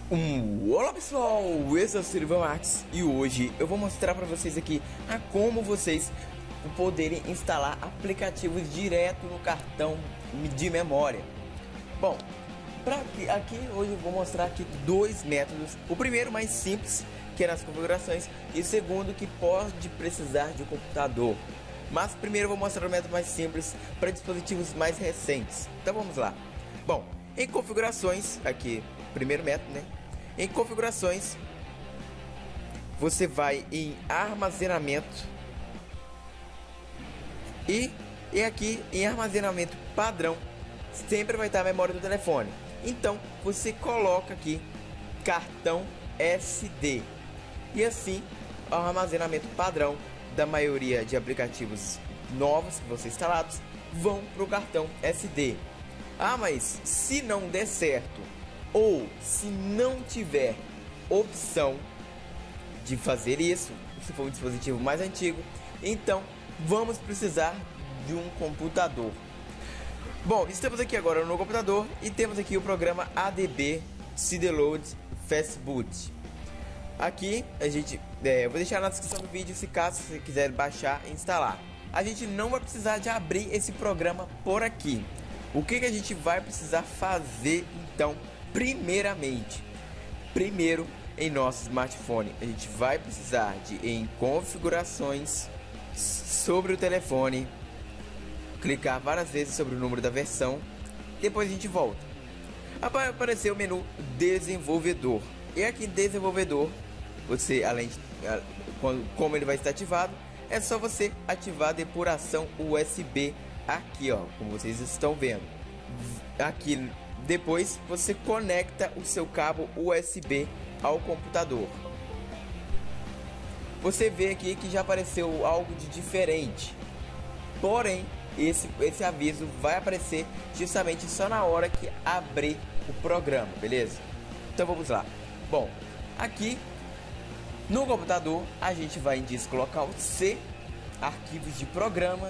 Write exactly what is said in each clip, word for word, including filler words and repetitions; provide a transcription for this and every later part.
Um, olá pessoal, esse é o Silvio Marques e hoje eu vou mostrar para vocês aqui a como vocês poderem instalar aplicativos direto no cartão de memória. Bom, para aqui, aqui hoje eu vou mostrar aqui dois métodos. O primeiro mais simples, que é nas configurações, e o segundo que pode precisar de um computador. Mas primeiro eu vou mostrar o método mais simples para dispositivos mais recentes. Então vamos lá. Bom, em configurações, aqui primeiro método, né? Em configurações, você vai em armazenamento e, e aqui em armazenamento padrão sempre vai estar a memória do telefone. Então você coloca aqui cartão S D e assim o armazenamento padrão da maioria de aplicativos novos que vão ser instalados vão para o cartão S D. Ah, mas se não der certo ou se não tiver opção de fazer isso, se for um dispositivo mais antigo, então vamos precisar de um computador. Bom, estamos aqui agora no computador e temos aqui o programa A D B Sideload Fast Boot. Aqui a gente, é, eu vou deixar na descrição do vídeo se caso você quiser baixar e instalar. A gente não vai precisar de abrir esse programa por aqui. O que, que a gente vai precisar fazer então? Primeiramente, primeiro em nosso smartphone, a gente vai precisar de em configurações sobre o telefone, clicar várias vezes sobre o número da versão, depois a gente volta. Vai aparecer o menu desenvolvedor. E aqui em desenvolvedor, você além de como ele vai estar ativado, é só você ativar a depuração U S B aqui, ó, como vocês estão vendo. Aqui depois você conecta o seu cabo U S B ao computador. Você vê aqui que já apareceu algo de diferente. Porém, esse, esse aviso vai aparecer justamente só na hora que abrir o programa, beleza? Então vamos lá. Bom, aqui no computador a gente vai em disco local C, arquivos de programas,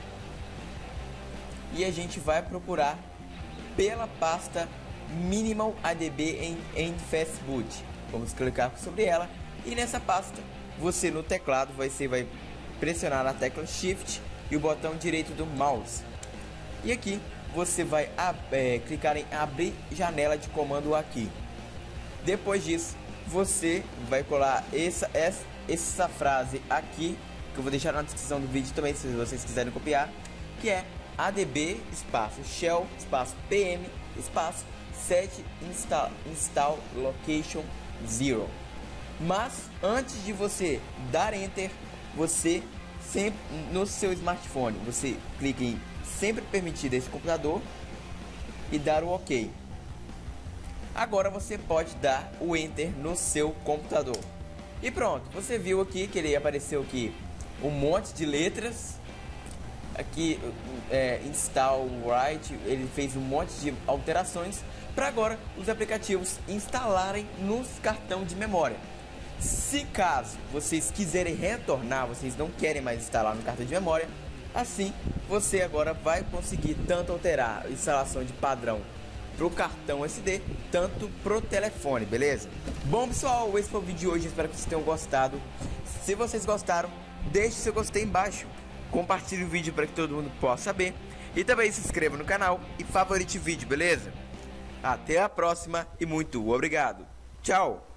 e a gente vai procurar pela pasta Minimal A D B em, em Fast Boot. Vamos clicar sobre ela e nessa pasta você no teclado vai, ser, vai pressionar a tecla Shift e o botão direito do mouse. E aqui você vai é, clicar em abrir janela de comando aqui. Depois disso você vai colar essa, essa, essa frase aqui, que eu vou deixar na descrição do vídeo também se vocês quiserem copiar, que é A D B espaço shell espaço pm espaço set install, install location zero. Mas antes de você dar enter, você sempre no seu smartphone você clica em sempre permitir desse computador e dar o ok. Agora você pode dar o enter no seu computador e pronto. Você viu aqui que ele apareceu aqui um monte de letras. Aqui é, install right, ele fez um monte de alterações para agora os aplicativos instalarem no cartão de memória. Se caso vocês quiserem retornar, vocês não querem mais instalar no cartão de memória, assim você agora vai conseguir tanto alterar a instalação de padrão pro cartão S D, tanto pro telefone, beleza? Bom pessoal, esse foi o vídeo de hoje, espero que vocês tenham gostado. Se vocês gostaram, deixe seu gostei embaixo, compartilhe o vídeo para que todo mundo possa saber e também se inscreva no canal e favorite o vídeo, beleza? Até a próxima e muito obrigado. Tchau!